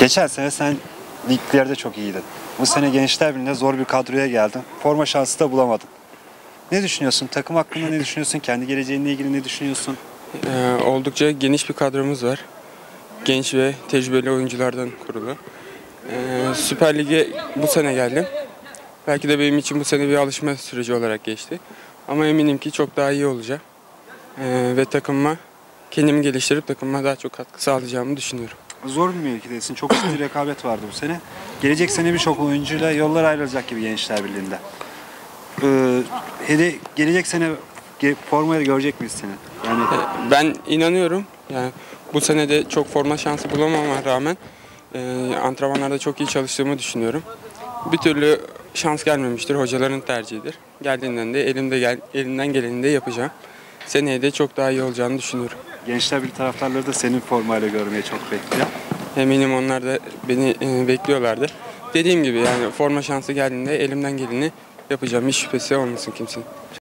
Geçen sene sen liglerde çok iyiydin. Bu sene Gençler Birliği'nde zor bir kadroya geldin. Forma şansı da bulamadın. Ne düşünüyorsun? Takım hakkında ne düşünüyorsun? Kendi geleceğinle ilgili ne düşünüyorsun? Oldukça geniş bir kadromuz var. Genç ve tecrübeli oyunculardan kurulu. Süper Lig'e bu sene geldim. Belki de benim için bu sene bir alışma süreci olarak geçti. Ama eminim ki çok daha iyi olacak. Ve takımıma kendimi geliştirip takımıma daha çok katkı sağlayacağımı düşünüyorum. Zor bir mevkidesin. Çok ciddi rekabet vardı bu sene. Gelecek sene birçok oyuncuyla yollar ayrılacak gibi Gençler Birliği'nde. Gelecek sene formayı görecek miyiz seni? Yani Ben inanıyorum. Yani bu sene de çok forma şansı bulamama rağmen antrenmanlarda çok iyi çalıştığımı düşünüyorum. Bir türlü şans gelmemiştir. Hocaların tercihidir. Geldiğinden de elimden geleni de yapacağım. Seneye de çok daha iyi olacağını düşünüyorum. Gençler Birliği taraftarları da senin formayla görmeyi çok bekliyor. Eminim onlar da beni bekliyorlardı. Dediğim gibi yani forma şansı geldiğinde elimden geleni yapacağım. Hiç şüphesi olmasın kimsenin.